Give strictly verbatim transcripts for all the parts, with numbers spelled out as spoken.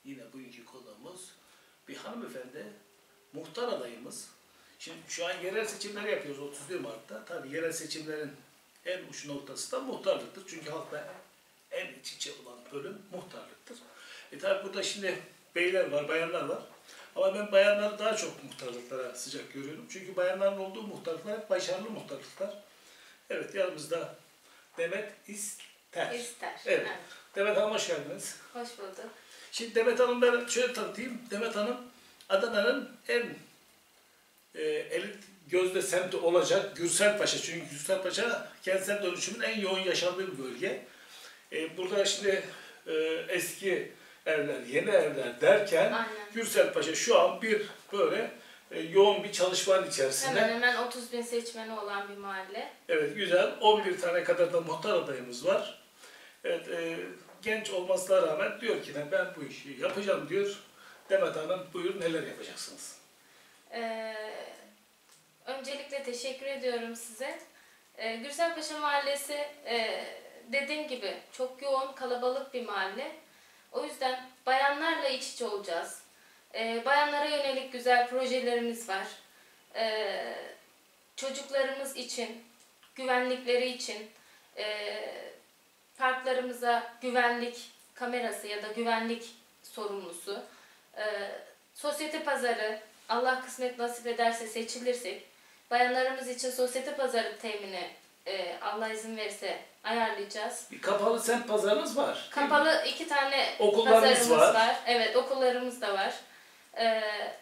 yine bugünkü konuğumuz bir hanımefendi, muhtar adayımız. Şimdi şu an yerel seçimler yapıyoruz otuz bir Mart'ta. Tabii yerel seçimlerin en uç noktası da muhtarlıktır. Çünkü halkla en iç içe olan bölüm muhtarlıktır. E tabii burada şimdi beyler var, bayanlar var. Ama ben bayanları daha çok muhtarlıklara sıcak görüyorum. Çünkü bayanların olduğu muhtarlıklar hep başarılı muhtarlıklar. Evet, yanımızda Demet İster. İster. Evet. Evet. Demet Hanım hoş geldiniz. Hoş bulduk. Şimdi Demet Hanım ben şöyle tanıtayım. Demet Hanım Adana'nın en e, elit gözde semti olacak Gürselpaşa. Çünkü Gürselpaşa kentsel dönüşümün en yoğun yaşandığı bir bölge. E, burada şimdi e, eski evler, yeni evler derken Aynen. Gürselpaşa şu an bir böyle e, yoğun bir çalışmanın içerisinde. Hemen hemen otuz bin seçmeni olan bir mahalle. Evet, güzel. on bir tane kadar da muhtar adayımız var. Evet, e, genç olmasına rağmen diyor ki ben bu işi yapacağım diyor. Demet Hanım buyur neler yapacaksınız? Ee, öncelikle teşekkür ediyorum size. Ee, Gürselpaşa Mahallesi e, dediğim gibi çok yoğun, kalabalık bir mahalle. O yüzden bayanlarla iç içe olacağız. Ee, bayanlara yönelik güzel projelerimiz var. Ee, çocuklarımız için, güvenlikleri için e, parklarımıza güvenlik kamerası ya da güvenlik sorumlusu, e, sosyete pazarı, Allah kısmet nasip ederse seçilirsek, bayanlarımız için sosyete pazarı temini e, Allah izin verirse ayarlayacağız. Bir kapalı semt pazarımız var. Kapalı iki tane okullarımız pazarımız var. var. Evet, okullarımız da var. E,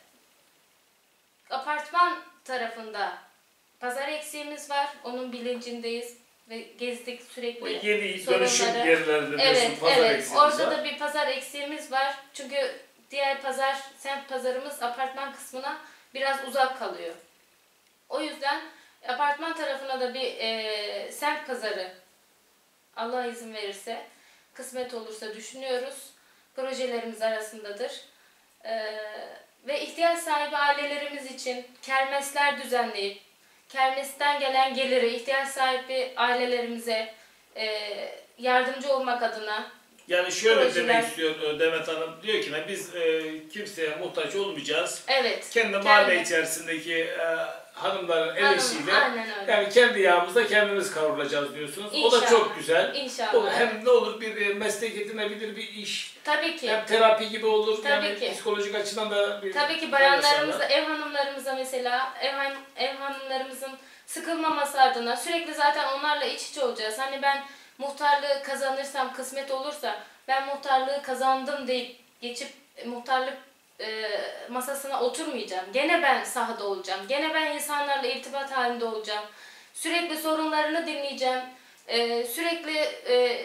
apartman tarafında pazar eksiğimiz var. Onun bilincindeyiz ve gezdik sürekli. O yeni sorunları. dönüşüm yerlerinde Evet, diyorsun, pazar evet. eksiğimiz Orada var. da bir pazar eksiğimiz var. Çünkü diğer pazar, semt pazarımız apartman kısmına biraz uzak kalıyor. O yüzden apartman tarafına da bir e, semt pazarı Allah izin verirse, kısmet olursa düşünüyoruz. Projelerimiz arasındadır. E, ve ihtiyaç sahibi ailelerimiz için kermesler düzenleyip, kermesten gelen geliri ihtiyaç sahibi ailelerimize e, yardımcı olmak adına Yani şöyle projeler... demek istiyor Demet Hanım, diyor ki biz e, kimseye muhtaç olmayacağız. Evet. Kendi mahalle içerisindeki e, hanımların el işiyle, yani kendi yağımızda kendimiz kavrulacağız diyorsunuz. İnşallah. O da çok güzel. İnşallah. O, hem ne olur bir meslek edinebilir bir iş. Tabii ki. Hem terapi gibi olur. Tabii yani ki. Psikolojik açıdan da bir... Tabii ki bayanlarımıza, ev hanımlarımıza mesela, ev, han ev hanımlarımızın sıkılmaması adına sürekli zaten onlarla iç içe olacağız. Hani ben muhtarlığı kazanırsam, kısmet olursa ben muhtarlığı kazandım deyip geçip muhtarlık e, masasına oturmayacağım. Gene ben sahada olacağım. Gene ben insanlarla irtibat halinde olacağım. Sürekli sorunlarını dinleyeceğim. E, sürekli e,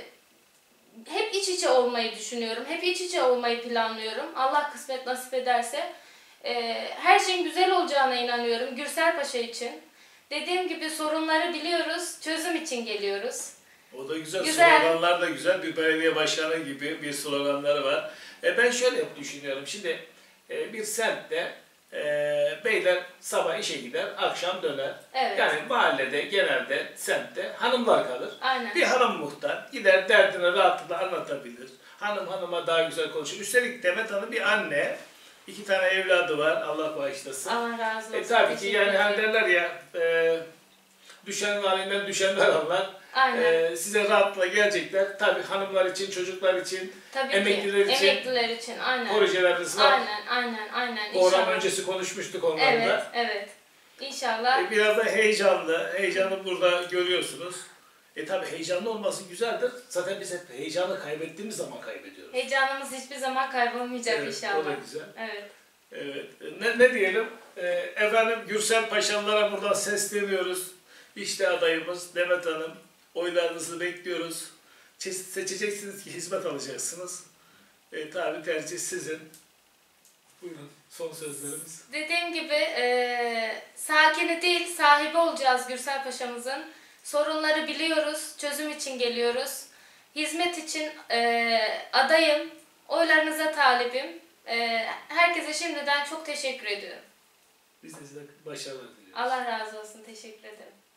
hep iç içe olmayı düşünüyorum. Hep iç içe olmayı planlıyorum. Allah kısmet nasip ederse. E, her şeyin güzel olacağına inanıyorum. Gürselpaşa için. Dediğim gibi sorunları biliyoruz. Çözüm için geliyoruz. O da güzel, güzel. Sloganlar da güzel. Bir belediye başkanı gibi bir sloganları var. E ben şöyle düşünüyorum. Şimdi e, bir semtte e, beyler sabah işe gider, akşam döner. Evet. Yani mahallede, genelde semtte hanımlar kalır. Aynen. Bir hanım muhtar gider derdini rahatlıkla anlatabilir. Hanım hanıma daha güzel konuşur. Üstelik Demet Hanım bir anne. İki tane evladı var. Allah bağışlasın. Allah razı olsun. E tabii ki yani hani derler ya e, düşen halinden düşenler anlar. E, size rahatla gelecekler. Tabii hanımlar için, çocuklar için, tabii emekliler ki. için, emekliler için aynen. projeleriniz var. Aynen, aynen, aynen. Program öncesi konuşmuştuk onlarla. Evet, evet. İnşallah. E, biraz da heyecanlı. Heyecanı burada görüyorsunuz. E tabii heyecanlı olması güzeldir. Zaten biz hep heyecanı kaybettiğimiz zaman kaybediyoruz. Heyecanımız hiçbir zaman kaybolmayacak evet, inşallah. O da güzel. Evet. Evet. Ne, ne diyelim? E, efendim Gürselpaşalılara buradan sesleniyoruz. İşte adayımız Demet Hanım. Oylarınızı bekliyoruz. Seçeceksiniz ki hizmet alacaksınız. E, tabii tercih sizin. Buyurun son sözlerimiz. Dediğim gibi e, sakini değil sahibi olacağız Gürselpaşa'mızın. Sorunları biliyoruz, çözüm için geliyoruz. Hizmet için e, adayım, oylarınıza talibim. E, herkese şimdiden çok teşekkür ediyorum. Biz de size başarılar diliyoruz. Allah razı olsun, teşekkür ederim.